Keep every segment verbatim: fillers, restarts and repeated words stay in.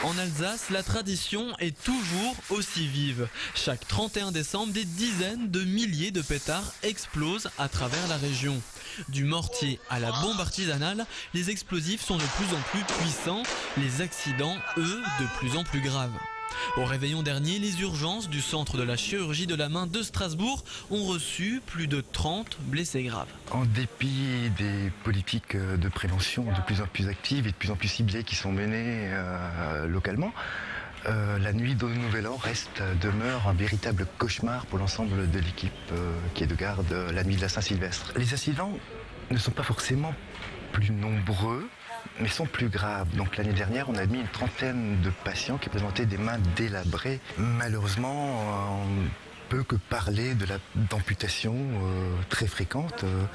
En Alsace, la tradition est toujours aussi vive. Chaque trente et un décembre, des dizaines de milliers de pétards explosent à travers la région. Du mortier à la bombe artisanale, les explosifs sont de plus en plus puissants, les accidents, eux, de plus en plus graves. Au réveillon dernier, les urgences du centre de la chirurgie de la main de Strasbourg ont reçu plus de trente blessés graves. En dépit des politiques de prévention de plus en plus actives et de plus en plus ciblées qui sont menées euh, localement, euh, la nuit de Nouvel An reste, demeure un véritable cauchemar pour l'ensemble de l'équipe euh, qui est de garde la nuit de la Saint-Sylvestre. Les incidents ne sont pas forcément plus nombreux, mais sont plus graves. Donc l'année dernière, on a admis une trentaine de patients qui présentaient des mains délabrées. Malheureusement, on ne peut que parler de la d'amputation euh, très fréquente euh,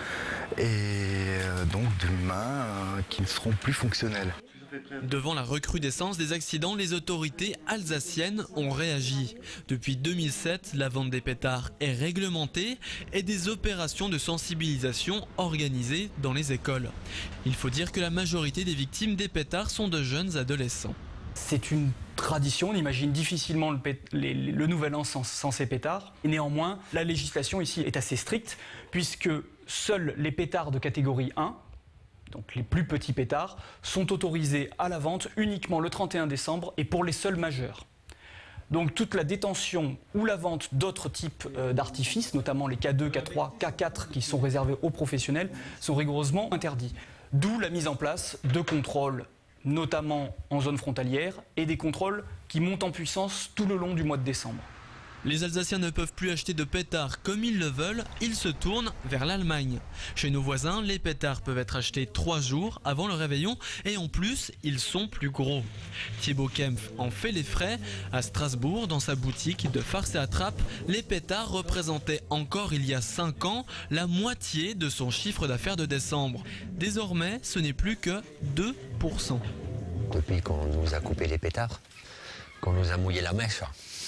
et euh, donc de mains euh, qui ne seront plus fonctionnelles. Devant la recrudescence des accidents, les autorités alsaciennes ont réagi. Depuis deux mille sept, la vente des pétards est réglementée et des opérations de sensibilisation organisées dans les écoles. Il faut dire que la majorité des victimes des pétards sont de jeunes adolescents. C'est une tradition, on imagine difficilement le, pét- les, le nouvel an sans, sans ces pétards. Et néanmoins, la législation ici est assez stricte puisque seuls les pétards de catégorie un, donc les plus petits pétards, sont autorisés à la vente uniquement le trente et un décembre et pour les seuls majeurs. Donc toute la détention ou la vente d'autres types euh, d'artifices, notamment les K deux, K trois, K quatre qui sont réservés aux professionnels, sont rigoureusement interdits. D'où la mise en place de contrôles, notamment en zone frontalière, et des contrôles qui montent en puissance tout le long du mois de décembre. Les Alsaciens ne peuvent plus acheter de pétards comme ils le veulent, ils se tournent vers l'Allemagne. Chez nos voisins, les pétards peuvent être achetés trois jours avant le réveillon et en plus, ils sont plus gros. Thibaut Kempf en fait les frais. À Strasbourg, dans sa boutique de farce et attrape, les pétards représentaient encore il y a cinq ans la moitié de son chiffre d'affaires de décembre. Désormais, ce n'est plus que deux pour cent. Depuis qu'on nous a coupé les pétards, qu'on nous a mouillé la mèche,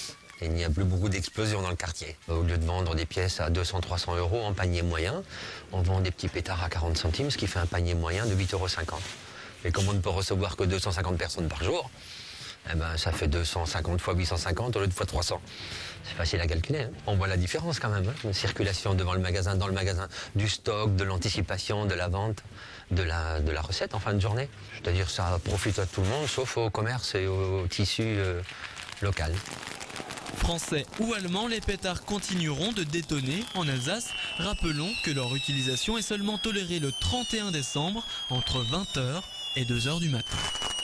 il n'y a plus beaucoup d'explosions dans le quartier. Au lieu de vendre des pièces à deux cents à trois cents euros en panier moyen, on vend des petits pétards à quarante centimes, ce qui fait un panier moyen de huit euros cinquante. Et comme on ne peut recevoir que deux cent cinquante personnes par jour, eh ben, ça fait deux cent cinquante fois huit cent cinquante au lieu de fois trois cents. C'est facile à calculer. Hein. On voit la différence quand même. Hein. Une circulation devant le magasin, dans le magasin, du stock, de l'anticipation, de la vente, de la, de la recette en fin de journée. C'est-à-dire ça profite à tout le monde, sauf au commerce et au tissu euh, local. Français ou allemands, les pétards continueront de détonner en Alsace. Rappelons que leur utilisation est seulement tolérée le trente et un décembre entre vingt heures et deux heures du matin.